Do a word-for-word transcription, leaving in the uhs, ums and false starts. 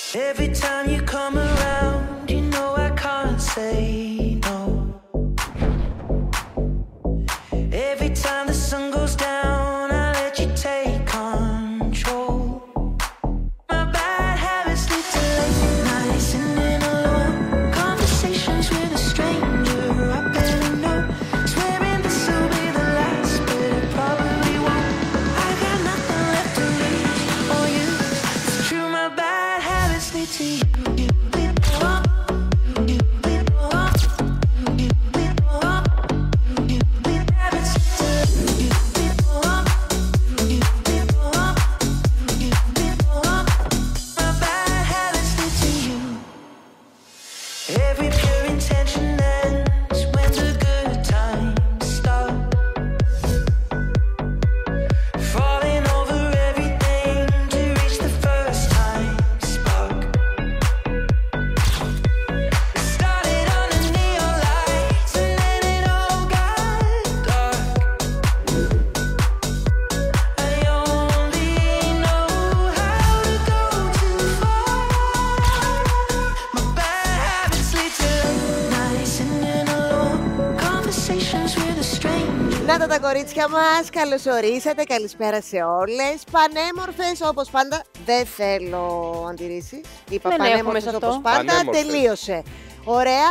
Every time you come around, you know I can't say no. Every time the sun goes down, I let you take control. My bad habits lead to late nights, sitting alone, conversations with a stranger I barely know. Swearing this will be the last, but it probably won't. I got nothing left to lose or use. It's true, my bad habits lead to you. Να τα κορίτσια μας, καλώς ορίσατε, καλησπέρα σε όλες. Πανέμορφες όπως πάντα, δεν θέλω αντιρρήσεις. Είπα πανέμορφες όπως πάντα, τελείωσε. Ωραία,